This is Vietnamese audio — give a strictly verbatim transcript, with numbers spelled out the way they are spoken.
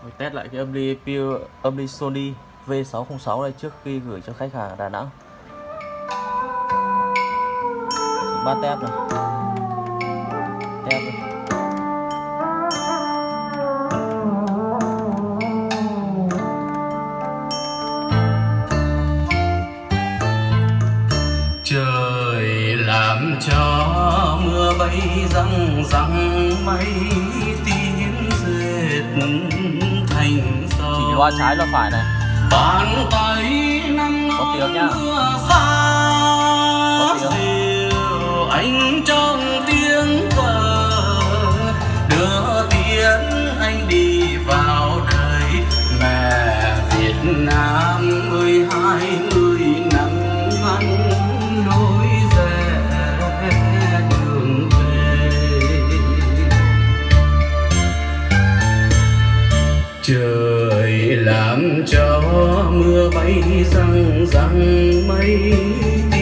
Mình test lại cái âm ly Pure, âm ly Sony V sáu không sáu này trước khi gửi cho khách hàng ở Đà Nẵng. Chỉ ba tép này. Tép này. Trời làm cho mưa bay răng răng mây tím dệt thành sầu. Chỉ loa trái loa phải này. Bàn tay nắng có tiếng nhá. Mưa xa dịu anh trong tiếng cờ đưa tiếng anh đi vào đời mẹ Việt Nam ơi hai người nắng ngăn lối rẽ đường về. Trời làm cho mưa bay răng răng mây